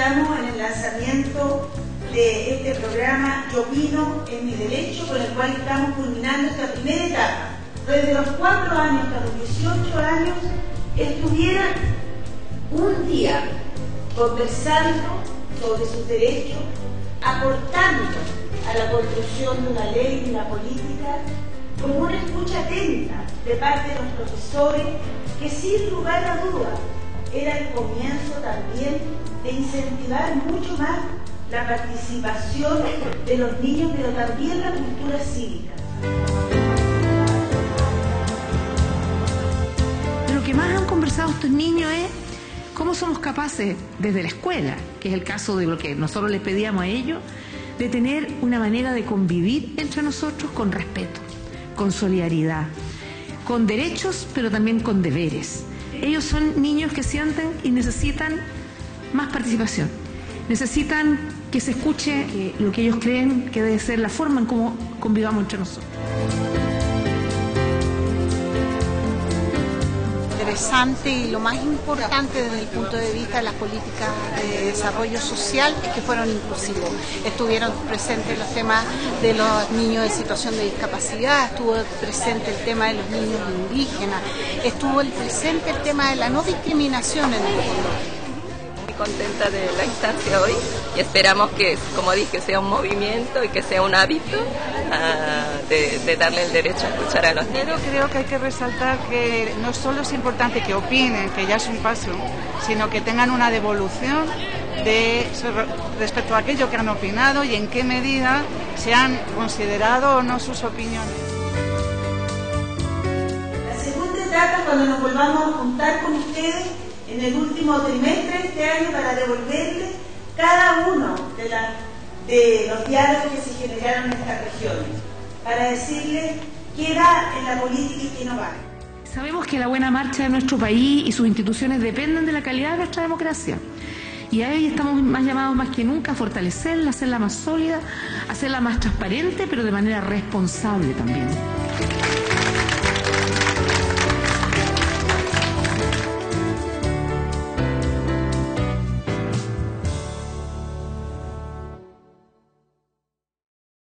Estamos en el lanzamiento de este programa Yo Opino, es mi derecho, con el cual estamos culminando esta primera etapa. Desde los 4 años hasta los 18 años estuvieran un día conversando sobre sus derechos, aportando a la construcción de una ley y una política, con una escucha atenta de parte de los profesores, que sin lugar a dudas era el comienzo también de incentivar mucho más la participación de los niños, pero también la cultura cívica. De lo que más han conversado estos niños es cómo somos capaces, desde la escuela, que es el caso de lo que nosotros les pedíamos a ellos, de tener una manera de convivir entre nosotros con respeto, con solidaridad, con derechos, pero también con deberes. Ellos son niños que sienten y necesitan más participación. Necesitan que se escuche lo que ellos creen que debe ser la forma en cómo convivamos entre nosotros. Interesante y lo más importante desde el punto de vista de las políticas de desarrollo social es que fueron inclusivos. Estuvieron presentes los temas de los niños en situación de discapacidad, estuvo presente el tema de los niños indígenas, estuvo presente el tema de la no discriminación en el fondo. Contenta de la instancia hoy y esperamos que, como dije, sea un movimiento y que sea un hábito de darle el derecho a escuchar a los niños. Pero creo que hay que resaltar que no solo es importante que opinen, que ya es un paso, sino que tengan una devolución respecto a aquello que han opinado y en qué medida se han considerado o no sus opiniones. La segunda etapa, cuando nos volvamos a juntar con ustedes en el último trimestre de este año, para devolverle cada uno de los diálogos que se generaron en estas regiones, para decirles qué va en la política y qué no va. Sabemos que la buena marcha de nuestro país y sus instituciones dependen de la calidad de nuestra democracia. Y a hoy estamos más llamados más que nunca a fortalecerla, a hacerla más sólida, a hacerla más transparente, pero de manera responsable también.